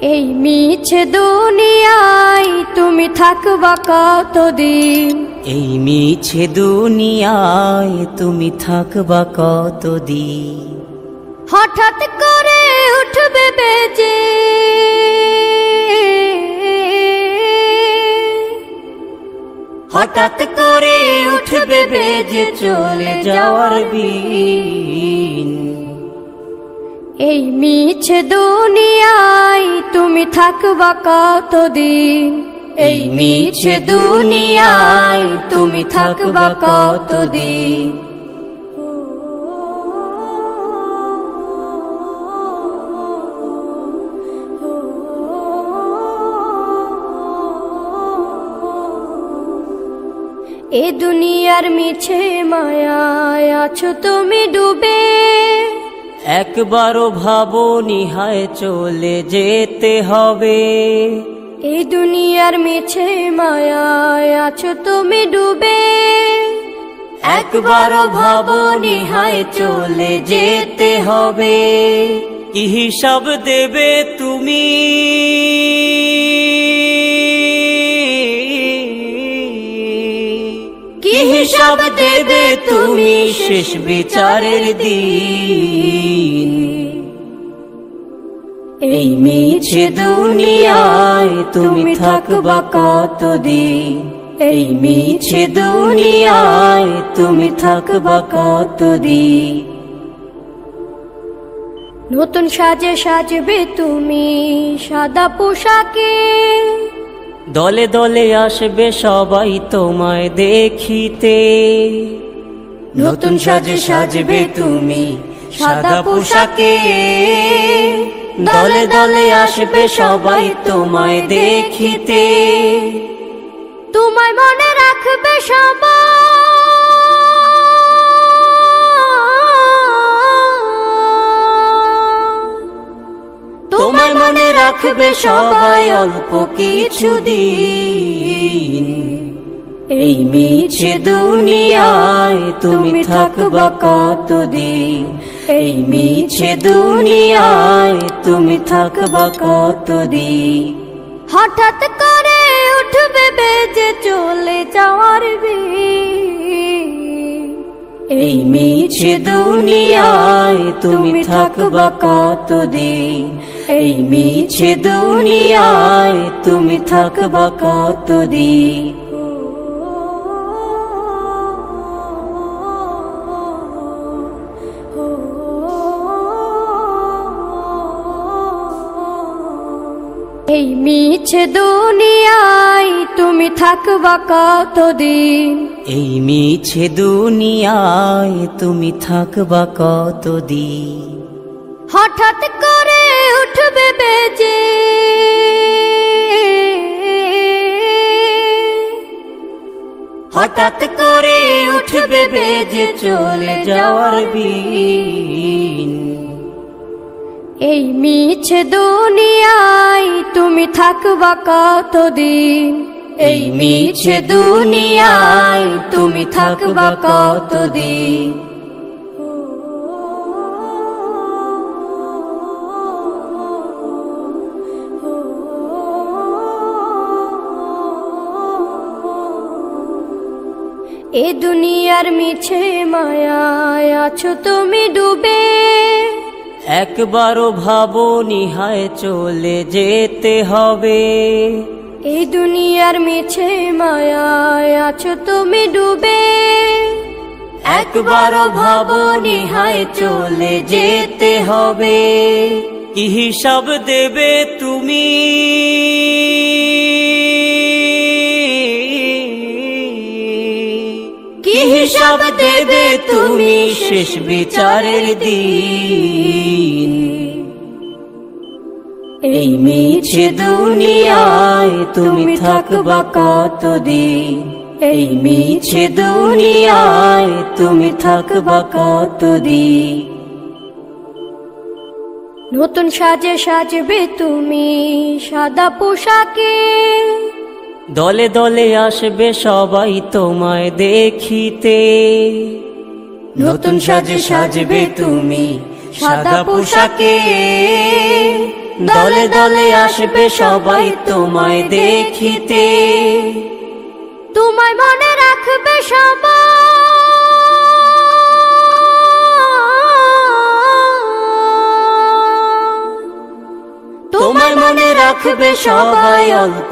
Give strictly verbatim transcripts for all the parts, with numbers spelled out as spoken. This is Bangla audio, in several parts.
এই মিছে দুনিয়ায় তুমি থাকবা কতদিন, এই মিছে দুনিয়ায় তুমি থাকবা কতদিন। হঠাৎ করে উঠবে বেজে হঠাৎ করে উঠবে বেজে চলে যাওয়ার দিন। এই মিছে দুনিয়ায় তুমি থাকবা কতদিন, এই মিছে দুনিয়ায় তুমি থাকবা কতদিন। এ দুনিয়ার মিছে মায়ায় আছো তুমি ডুবে, একবারও ভাবনি হায় চলে যেতে হবে। এই দুনিয়ার মিছে মায়ায় আছো তুমি ডুবে, একবারও ভাবনি হায় চলে যেতে হবে। কি হিসাব দেবে তুমি, কি হিসাব দেবে তুমি শেষ বিচারের দিন। এই মিছে দুনিয়ায় তুমি থাকবা কতদিন, এই মিছে দুনিয়ায় তুমি থাকবা কতদিন। নতুন সাজে সাজবে তুমি সাদা পোশাকে, দলে দলে আসবে সবাই তোমায় দেখিতে। নতুন সাজে সাজবে তুমি সাদা পোশাকে, দলে দলে আসবে সবাই তোমায় দেখিতে। তোমায় মনে রাখবে সবাই, তোমায় মনে রাখবে সবাই অল্প কিছুদিন। এই মিছে দুনিয়ায় তুমি থাকবা কতদিন, এই মিছে দুনিয়ায় তুমি থাকবা কতদিন। হঠাৎ করে উঠবে বেজে চলে যাওয়ার দিন। এই মিছে দুনিয়ায় তুমি থাকবা কতদিন, এই মিছে দুনিয়ায় তুমি থাকবা কতদিন। এই মিছে দুনিয়ায় তুমি থাকবা কতদিন, এই মিছে দুনিয়ায় তুমি থাকবা কতদিন। হঠাৎ করে উঠবে বেজে হঠাৎ করে উঠবে বেজে চলে যাওয়ার দিন। এই মিছে দুনিয়ায় তুমি থাকবা কতদিন, এই মিছে দুনিয়ায় তুমি থাকবা কতদিন। এ দুনিয়ার মিছে মায়ায় আছো তুমি ডুবে, একবারও ভাবনি হায় চলে যেতে হবে। এই দুনিয়ার মিছে মায়ায় আছো তুমি ডুবে, একবারও ভাবনি হায় চলে যেতে হবে। কি হিসাব দেবে তুমি, কি হিসাব দেবে তুমি শেষ বিচারের দিন। এই মিছে দুনিয়ায় তুমি থাকবা কতদিন, এই মিছে দুনিয়ায় তুমি থাকবা কতদিন। নতুন সাজে সাজবে তুমি সাদা পোশাকে, দলে দলে আসবে সবাই তোমায় দেখিতে। নতুন সাজে সাজবে তুমি সাদা পোশাকে, দলে দলে আসবে সবাই তোমায় দেখিতে, তোমায় মনে রাখবে সবাই, তোমায় মনে রাখবে সবাই অল্প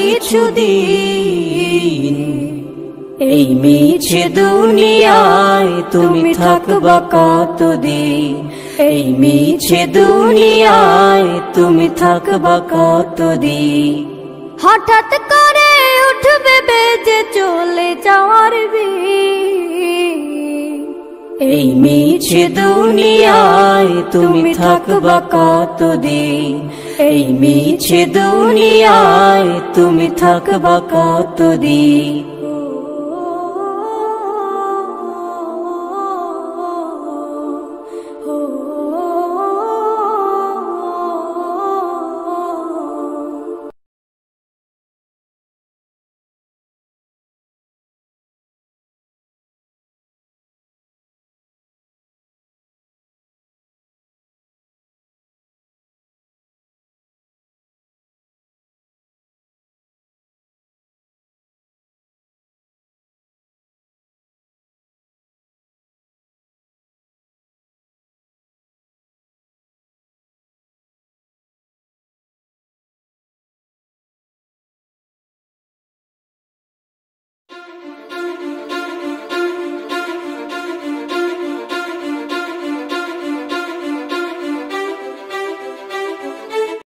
কিছুদিন। এই মিছে দুনিয়ায় তুমি থাকবা কতদিন, এই মিছে দুনিয়ায় তুমি থাকবা কতদিন। হঠাৎ করে উঠবে বেজে চলে যাওয়ার বিন, এই মিছে দুনিয়ায় তুমি থাকবা কতদিন, এই মিছে দুনিয়ায় তুমি থাকবা কতদিন।